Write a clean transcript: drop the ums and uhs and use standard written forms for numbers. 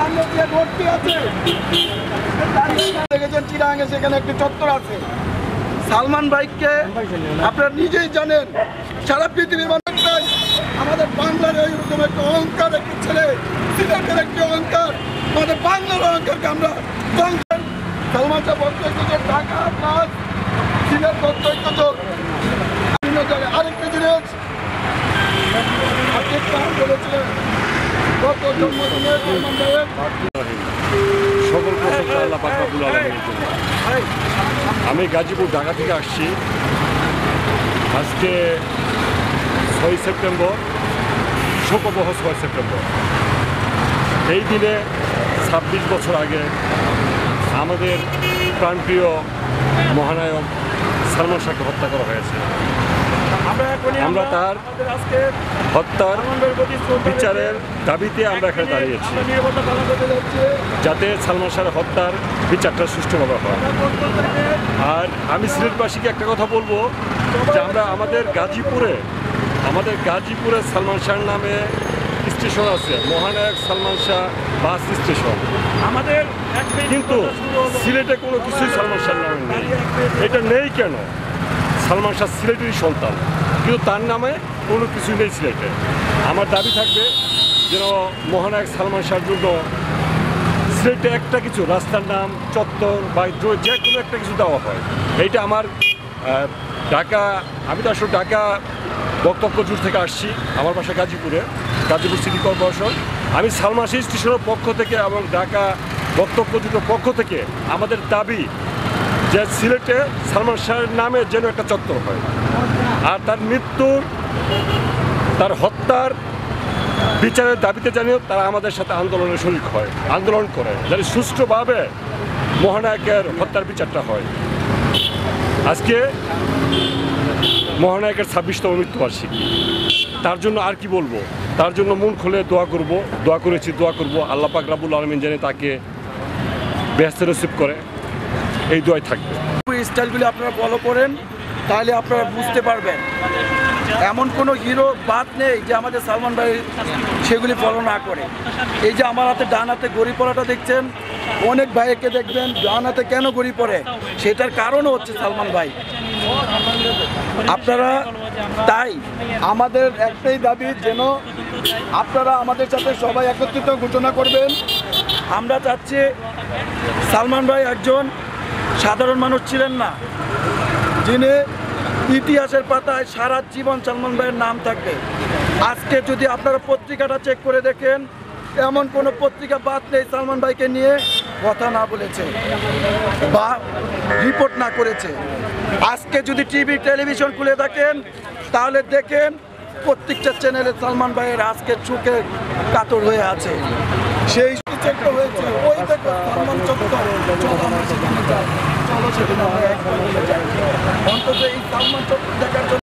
সামনে দিয়ে ভর্তি আছে। দেখেছেন চিরাঙ্গে সেখানে একটি চত্বর আছে। সালমান ভাইকে আপনারা নিজেই জানেন, সারা পৃথিবীর মানুষটাই আমাদের বাংলার এইরকম একটা অহংকার, একটি ছেলে সিলেটের একটি অহংকার, আমাদের বাংলার অহংকারকে আমরা সালমান শাহ বক্তব্য ঢাকা প্লাস সিলেট বক্তব্য বিভিন্ন জায়গায়। আরেকটি জিনিস আপনি বলেছিলেন গত জন্মদিনে সালমান ভাইয়ের সকল প্রশংসা আল্লাহ পাক রব্বুল আলামিনের জন্য। আমি গাজীপুর ঢাকা থেকে আসছি। আজকে 6 সেপ্টেম্বর, শোকবহ 6 সেপ্টেম্বর। এই দিনে 26 বছর আগে আমাদের প্রাণপ্রিয় মহানায়ক সালমান শাহকে হত্যা করা হয়েছে। আমরা তার হত্যার বিচারের দাবিতে আমরা এখানে দাঁড়িয়েছি, যাতে সালমান শাহের হত্যার বিচারটা সুষ্ঠুভাবে হয়। আর আমি সিলেটবাসীকে একটা কথা বলবো যে আমরা আমাদের গাজীপুরে সালমান শাহের নামে স্টেশন আছে, মহানায়ক সালমান শাহ বাস স্টেশন আমাদের, কিন্তু সিলেটে কোনো কিছুই সালমান শাহের নামে নেই। এটা নেই কেন? সালমান শাহ সিলেটেরই সন্তান, কিন্তু তার নামে কোনো কিছুই নেই সিলেটে। আমার দাবি থাকবে যেন মহানায়ক সালমান শাহের জন্য সিলেটে একটা কিছু, রাস্তার নাম, চত্বর বা যে কোনো একটা কিছু দেওয়া হয়। এইটা আমার আমি তো আসলে ঢাকা বক্তব্য জুট থেকে আসছি, আমার বাসা গাজীপুর সিটি কর্পোরেশন। আমি সালমান শাহ স্টেশনের পক্ষ থেকে এবং ঢাকা বক্তব্য জুটের পক্ষ থেকে আমাদের দাবি যে সিলেটে সালমান শাহের নামে যেন একটা চত্বর হয়, আর তার তার হত্যার বিচারের দাবিতে জানিয়ে তারা আমাদের সাথে আন্দোলন করে যাতে সুষ্ঠুভাবে মহানায়কের হত্যার বিচারটা হয়। আজকে মহানায়কের 26তম মৃত্যুবার্ষিকী, তার জন্য আর কি বলবো, তার জন্য মন খুলে দোয়া করব আল্লাহ পাক রব্বুল আলামিন যেন তাকে বেহেশতে নসিব করে, এই দোয়াই থাকবে। স্টাইলগুলি আপনারা ফলো করেন, তাহলে আপনারা বুঝতে পারবেন এমন কোনো হিরো বাদ নেই যে আমাদের সালমান ভাই সেগুলি ফলো না করে। এই যে আমার হাতে ডান হাতে ঘড়ি পরাটা দেখছেন, অনেক ভাইকে দেখবেন ডান হাতে কেন ঘড়ি পরে, সেটার কারণও হচ্ছে সালমান ভাই। আপনারা তাই আমাদের একটাই দাবি যেন আপনারা আমাদের সাথে সবাই একত্রিত ঘোষণা করবেন। আমরা চাচ্ছি, সালমান ভাই একজন সাধারণ মানুষ ছিলেন না, যিনি ইতিহাসের পাতায় সারা জীবন সালমান ভাইয়ের নাম থাকবে। আজকে যদি আপনারা পত্রিকাটা চেক করে দেখেন, এমন কোনো পত্রিকা বাদ নেই সালমান ভাইকে নিয়ে কথা না বলেছে বা রিপোর্ট না করেছে। আজকে যদি টিভি টেলিভিশন খুলে থাকেন, তাহলে দেখেন প্রত্যেকটা চ্যানেলে সালমান ভাইয়ের আজকে চোখে কাতর হয়ে আছে। সেই হয়েছে ওই দেখো সালমান চত্বর, চলো সেখানে অন্তত এই সালমান চত্বর দেখার জন্য